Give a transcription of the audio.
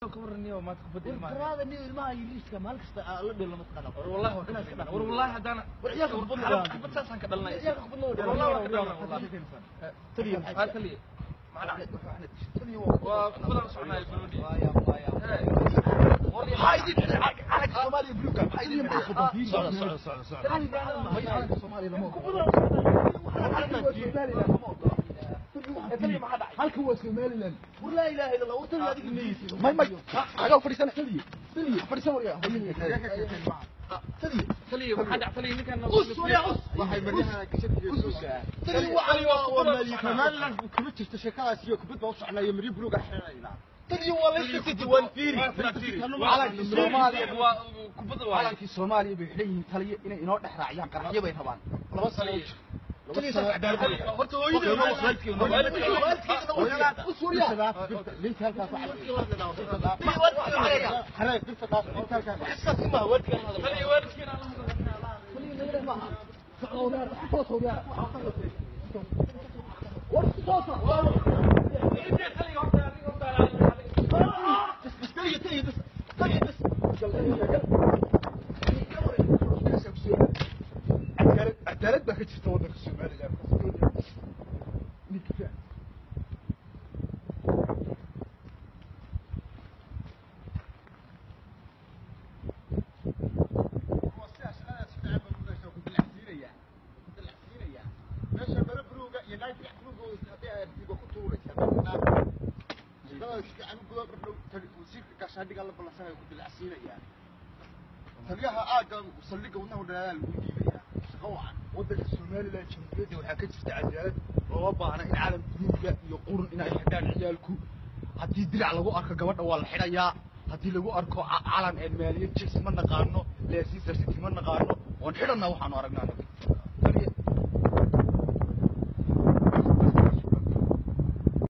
كبرني وما تخبط الماء هذا النيو الماء يليش كمان كستا الله ولا متقنا والله هذا يا اخي خبط ساسان كدلنا يا اخي خبط والله تلي تلي معنا تلي وخبط صعنا البلودي هاي على الصومالي بلوكا هاي على الصومالي halka waa Somaliland wala ilaaha illa Allah wata adiga neeyay may aga fariisan taliye fariisan wariya تلي وحد تلي ninkan waxay maryaha ka shaqeeyay taliye waa mali kamaan la kuma jirto shaqadaas iyo kubad baa u socnaayo mari buluga xirayna taliye waa la shaqeeyay waan fiiri calanka Soomaaliya waa kubad waa calanka Soomaaliya bay xidhan taliye inay inoo dhex raaciyaan qarxiyo bay rabaan laba sano ليش عدال قلت هو يجي وصلتك وسوريا ليش هلكا حراك بالفطاس حسك ما ودك خلي ودك عدالة ما كنتش توضح الشمالي لا نكفى تلقاها آدم وصلقه ونه ودلال وديبيا طبعا ودك الصومالي لا جمهوريتي waxaa ka jirta cadaalad oo baahna in caalam duuga iyo qurun inay xidhaan ciyaalku hadii dirac lagu arko gabadha waa la xidhayaa hadii lagu arko calan ee maaliyad jis ma naqaano leesiisar city ma naqaano oo xidhana waxaan aragnaa